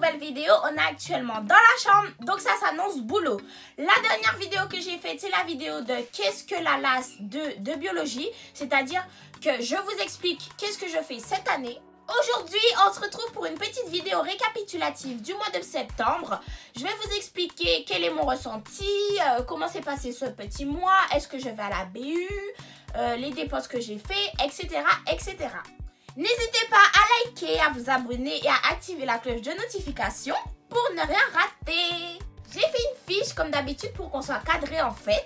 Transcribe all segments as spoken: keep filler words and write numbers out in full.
nouvelle vidéo. On est actuellement dans la chambre, donc ça s'annonce boulot. La dernière vidéo que j'ai faite, c'est la vidéo de qu'est-ce que la L A S de, de biologie. C'est-à-dire que je vous explique qu'est-ce que je fais cette année. Aujourd'hui, on se retrouve pour une petite vidéo récapitulative du mois de septembre. Je vais vous expliquer quel est mon ressenti, euh, comment s'est passé ce petit mois, est-ce que je vais à la B U, euh, les dépenses que j'ai fait, et cetera, et cetera. N'hésitez pas à liker, à vous abonner et à activer la cloche de notification pour ne rien rater. J'ai fait une fiche comme d'habitude pour qu'on soit cadré en fait.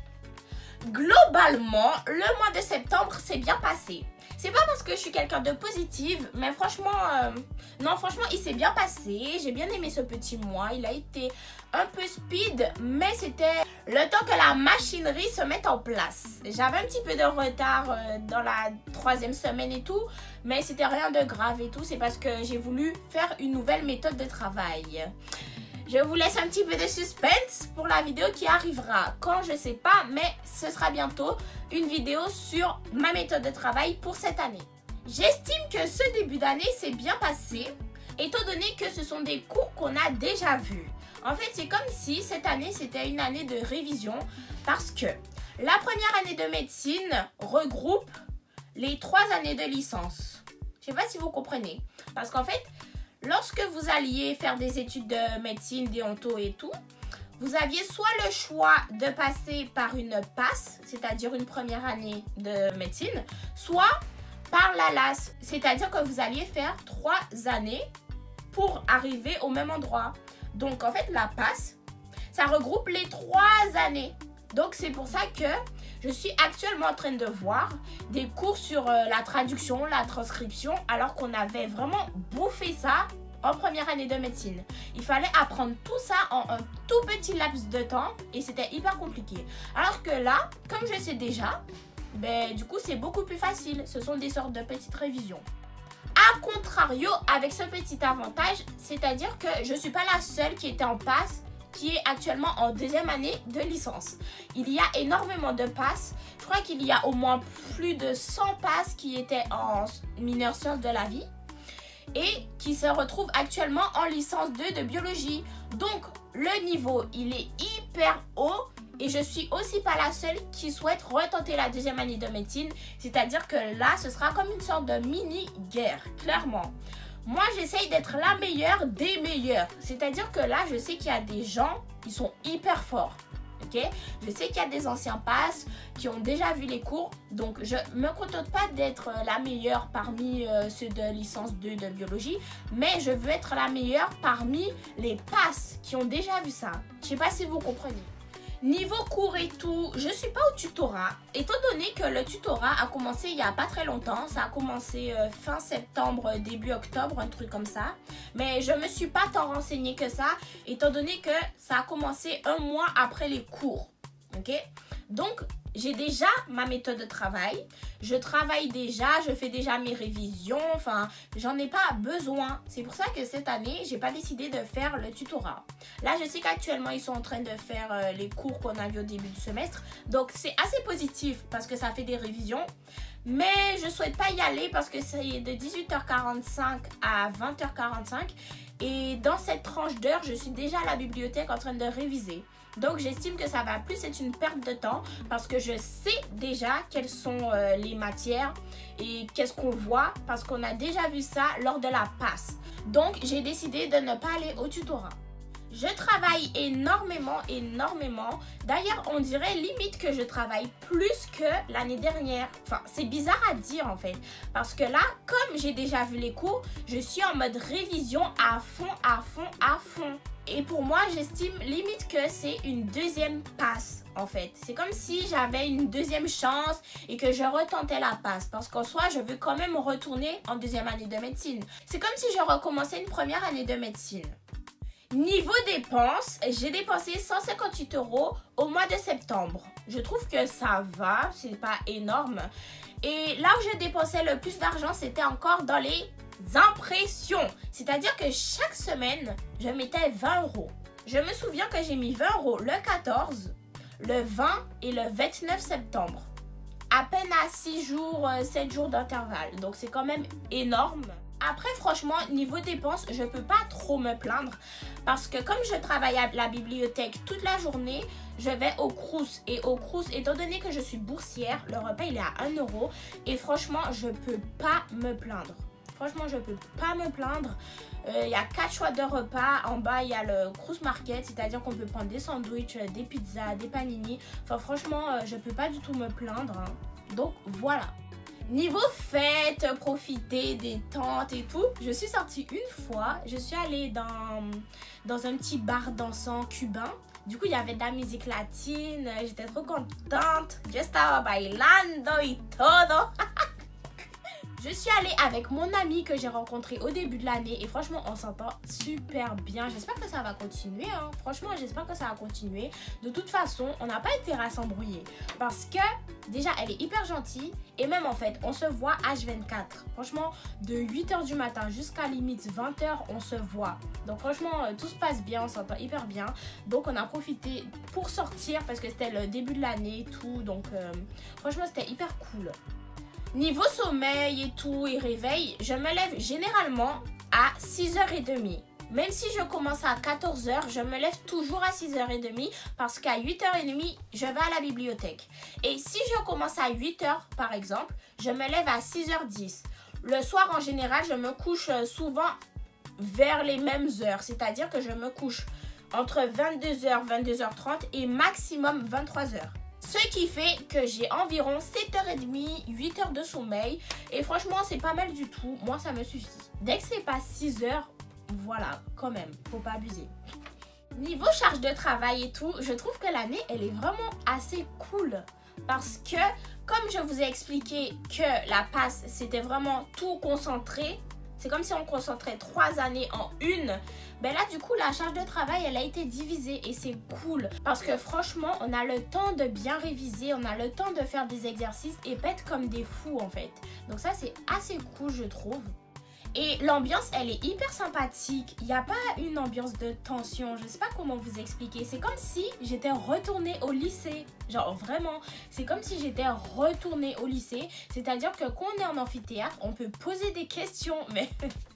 Globalement, le mois de septembre s'est bien passé. C'est pas parce que je suis quelqu'un de positive, mais franchement, euh, non, franchement, il s'est bien passé. J'ai bien aimé ce petit mois. Il a été un peu speed, mais c'était le temps que la machinerie se mette en place. J'avais un petit peu de retard euh, dans la troisième semaine et tout, mais c'était rien de grave et tout. C'est parce que j'ai voulu faire une nouvelle méthode de travail. Je vous laisse un petit peu de suspense pour la vidéo qui arrivera quand je sais pas, mais ce sera bientôt une vidéo sur ma méthode de travail pour cette année. J'estime que ce début d'année s'est bien passé, étant donné que ce sont des cours qu'on a déjà vus. En fait, c'est comme si cette année c'était une année de révision parce que la première année de médecine regroupe les trois années de licence. Je sais pas si vous comprenez, parce qu'en fait, lorsque vous alliez faire des études de médecine, déonto et tout, vous aviez soit le choix de passer par une passe, c'est-à-dire une première année de médecine, soit par la L A S, c'est-à-dire que vous alliez faire trois années pour arriver au même endroit. Donc en fait, la passe, ça regroupe les trois années. Donc c'est pour ça que je suis actuellement en train de voir des cours sur euh, la traduction, la transcription, alors qu'on avait vraiment bouffé ça en première année de médecine. Il fallait apprendre tout ça en un tout petit laps de temps et c'était hyper compliqué. Alors que là, comme je sais déjà, ben, du coup c'est beaucoup plus facile. Ce sont des sortes de petites révisions. A contrario, avec ce petit avantage, c'est-à-dire que je ne suis pas la seule qui était en passe, qui est actuellement en deuxième année de licence. Il y a énormément de passes. Je crois qu'il y a au moins plus de cent passes qui étaient en mineur sciences de la vie et qui se retrouvent actuellement en licence deux de biologie. Donc, le niveau, il est hyper haut et je suis aussi pas la seule qui souhaite retenter la deuxième année de médecine. C'est-à-dire que là, ce sera comme une sorte de mini-guerre, clairement. Moi, j'essaye d'être la meilleure des meilleures. C'est-à-dire que là, je sais qu'il y a des gens qui sont hyper forts. Ok? Je sais qu'il y a des anciens passes qui ont déjà vu les cours. Donc, je ne me contente pas d'être la meilleure parmi euh, ceux de licence deux de biologie. Mais je veux être la meilleure parmi les passes qui ont déjà vu ça. Je ne sais pas si vous comprenez. Niveau cours et tout, je suis pas au tutorat, étant donné que le tutorat a commencé il y a pas très longtemps. Ça a commencé euh, fin septembre, début octobre, un truc comme ça. Mais je me suis pas tant renseignée que ça, étant donné que ça a commencé un mois après les cours. Ok? Donc, j'ai déjà ma méthode de travail. Je travaille déjà, je fais déjà mes révisions. Enfin, j'en ai pas besoin. C'est pour ça que cette année, j'ai pas décidé de faire le tutorat. Là, je sais qu'actuellement, ils sont en train de faire euh, les cours qu'on a vus au début du semestre. Donc, c'est assez positif parce que ça fait des révisions. Mais je souhaite pas y aller parce que c'est de dix-huit heures quarante-cinq à vingt heures quarante-cinq. Et dans cette tranche d'heure, je suis déjà à la bibliothèque en train de réviser. Donc, j'estime que ça va plus être une perte de temps parce que je sais déjà quelles sont euh, les matières et qu'est-ce qu'on voit parce qu'on a déjà vu ça lors de la passe. Donc, j'ai décidé de ne pas aller au tutorat. Je travaille énormément, énormément. D'ailleurs, on dirait limite que je travaille plus que l'année dernière. Enfin, c'est bizarre à dire en fait. Parce que là, comme j'ai déjà vu les cours, je suis en mode révision à fond, à fond, à fond. Et pour moi, j'estime limite que c'est une deuxième passe en fait. C'est comme si j'avais une deuxième chance et que je retentais la passe. Parce qu'en soi, je veux quand même retourner en deuxième année de médecine. C'est comme si je recommençais une première année de médecine. Niveau dépenses, j'ai dépensé cent cinquante-huit euros au mois de septembre. Je trouve que ça va, c'est pas énorme. Et là où je dépensais le plus d'argent, c'était encore dans les impressions. C'est-à-dire que chaque semaine, je mettais vingt euros. Je me souviens que j'ai mis vingt euros le quatorze, le vingt et le vingt-neuf septembre. À peine à six jours, sept jours d'intervalle. Donc c'est quand même énorme. Après, franchement, niveau dépenses, je peux pas trop me plaindre parce que comme je travaille à la bibliothèque toute la journée, je vais au Crous. Et au Crous, étant donné que je suis boursière, le repas il est à un euro. Et franchement, je peux pas me plaindre. Franchement, je peux pas me plaindre. Il euh, y a quatre choix de repas. En bas, il y a le Crous Market, c'est-à-dire qu'on peut prendre des sandwichs, des pizzas, des panini. Enfin, franchement, euh, je peux pas du tout me plaindre. Hein. Donc, voilà. Niveau fête, profiter des tentes et tout, je suis sortie une fois. Je suis allée dans, dans un petit bar dansant cubain. Du coup, il y avait de la musique latine. J'étais trop contente. Yo estaba bailando y todo. Je suis allée avec mon ami que j'ai rencontré au début de l'année et franchement on s'entend super bien. J'espère que ça va continuer hein. Franchement j'espère que ça va continuer. De toute façon on n'a pas intérêt à s'embrouiller parce que déjà elle est hyper gentille et même en fait on se voit H vingt-quatre. Franchement de huit heures du matin jusqu'à limite vingt heures on se voit. Donc franchement tout se passe bien, on s'entend hyper bien. Donc on a profité pour sortir parce que c'était le début de l'année et tout. Donc euh, franchement c'était hyper cool. Niveau sommeil et tout et réveil, je me lève généralement à six heures trente. Même si je commence à quatorze heures, je me lève toujours à six heures trente parce qu'à huit heures trente, je vais à la bibliothèque. Et si je commence à huit heures par exemple, je me lève à six heures dix. Le soir en général, je me couche souvent vers les mêmes heures, c'est-à-dire que je me couche entre vingt-deux heures, vingt-deux heures trente et maximum vingt-trois heures. Ce qui fait que j'ai environ sept heures trente, huit heures de sommeil. Et franchement, c'est pas mal du tout. Moi, ça me suffit. Dès que c'est pas six heures, voilà, quand même, faut pas abuser. Niveau charge de travail et tout, je trouve que l'année, elle est vraiment assez cool. Parce que, comme je vous ai expliqué que la passe, c'était vraiment tout concentré. C'est comme si on concentrait trois années en une. Ben là, du coup, la charge de travail, elle a été divisée et c'est cool. Parce que franchement, on a le temps de bien réviser, on a le temps de faire des exercices et pas être comme des fous en fait. Donc ça, c'est assez cool, je trouve. Et l'ambiance, elle est hyper sympathique. Il n'y a pas une ambiance de tension. Je ne sais pas comment vous expliquer. C'est comme si j'étais retournée au lycée. Genre vraiment, c'est comme si j'étais retournée au lycée. C'est-à-dire que quand on est en amphithéâtre, on peut poser des questions. Mais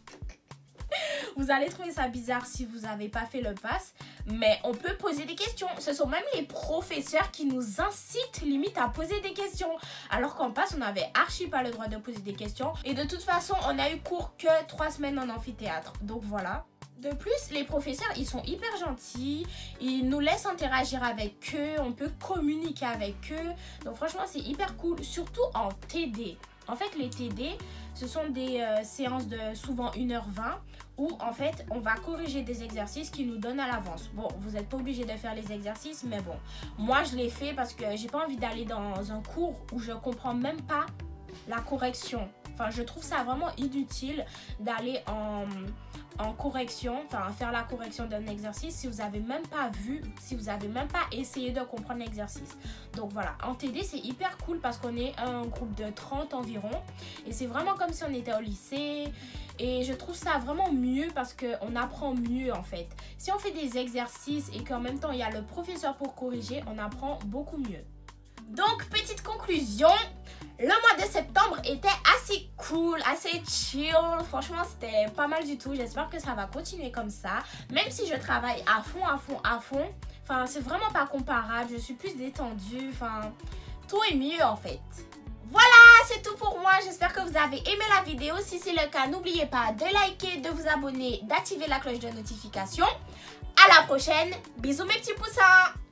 vous allez trouver ça bizarre si vous n'avez pas fait le pass. Mais on peut poser des questions. Ce sont même les professeurs qui nous incitent limite à poser des questions. Alors qu'en passe, on n'avait archi pas le droit de poser des questions. Et de toute façon, on a eu cours que trois semaines en amphithéâtre. Donc voilà. De plus, les professeurs, ils sont hyper gentils. Ils nous laissent interagir avec eux. On peut communiquer avec eux. Donc franchement, c'est hyper cool. Surtout en T D. En fait, les T D, ce sont des euh, séances de souvent une heure vingt où en fait, on va corriger des exercices qu'ils nous donnent à l'avance. Bon, vous n'êtes pas obligé de faire les exercices, mais bon. Moi, je l'ai fait parce que j'ai pas envie d'aller dans un cours où je comprends même pas la correction. Enfin, je trouve ça vraiment inutile d'aller en, en correction, enfin faire la correction d'un exercice si vous n'avez même pas vu, si vous n'avez même pas essayé de comprendre l'exercice. Donc voilà, en T D c'est hyper cool parce qu'on est un groupe de trente environ et c'est vraiment comme si on était au lycée et je trouve ça vraiment mieux parce qu'on apprend mieux en fait. Si on fait des exercices et qu'en même temps il y a le professeur pour corriger, on apprend beaucoup mieux. Donc petite conclusion, le mois de septembre était assez cool, assez chill. Franchement, c'était pas mal du tout. J'espère que ça va continuer comme ça. Même si je travaille à fond, à fond, à fond. Enfin, c'est vraiment pas comparable. Je suis plus détendue. Enfin, tout est mieux en fait. Voilà, c'est tout pour moi. J'espère que vous avez aimé la vidéo. Si c'est le cas, n'oubliez pas de liker, de vous abonner, d'activer la cloche de notification. À la prochaine. Bisous mes petits poussins.